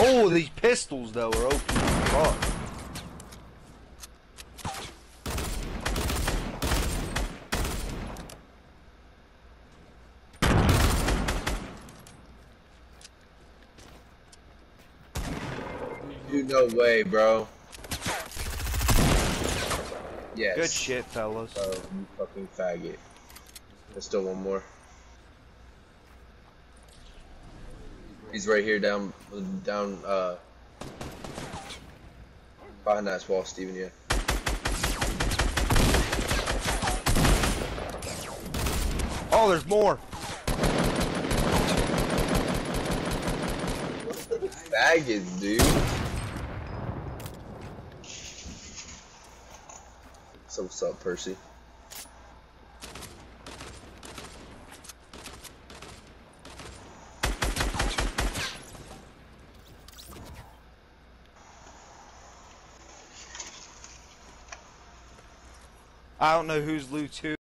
Oh, these pistols though are OP. Fuck. Dude, no way, bro. Yes. Good shit, fellas. Oh, you fucking faggot. There's still one more. He's right here down, behind that wall, Steven, yeah. Oh, there's more. Faggots, dude. So what's up, Percy? I don't know who's loot too.